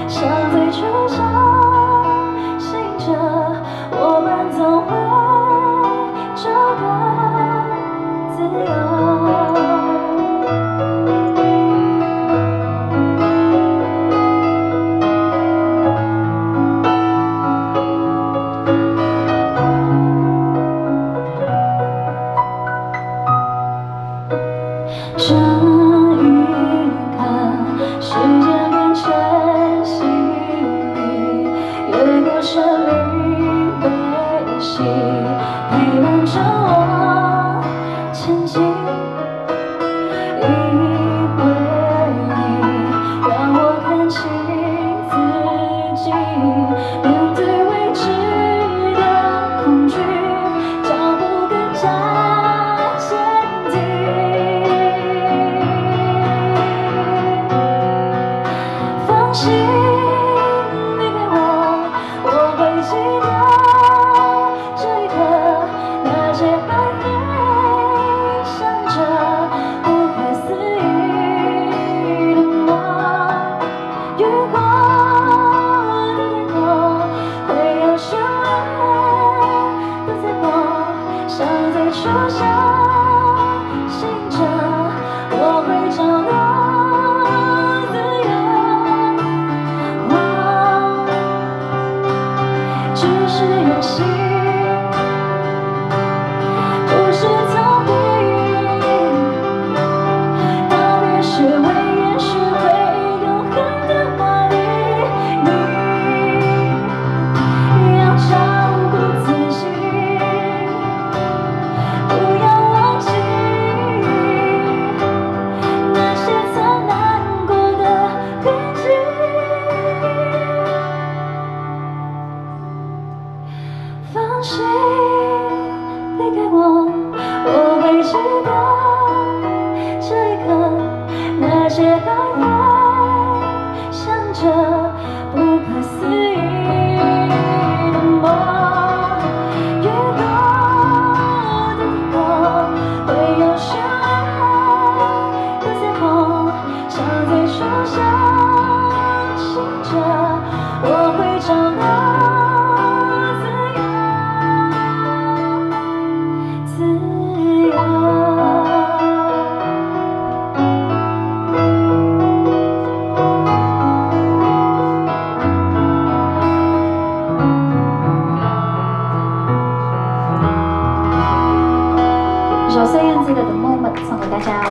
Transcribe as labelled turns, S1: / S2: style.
S1: 像最初相信着，我们总会找到自由。这一刻，时间变成细雨，越过生命悲喜，陪伴着我前进。一回忆，让我看清自己，面对未知的恐惧，脚步更加坚定。放心离开我，我会记得这一刻，那些还飞翔着不可思议的梦。雨过的天空，会有绚烂的彩虹，像最初相信着，我会找到。只是远行，不是逃避。道别是为延续回永恒的魔力。你要照顾自己，不要忘记那些曾难过的痕迹。放心离开我，我会记得这一刻，那些还飞翔着不可思议的梦。越过的天空，会有绚烂的彩虹，像最初相信着，我会找到。一首孙燕姿的《The Moment》送给大家。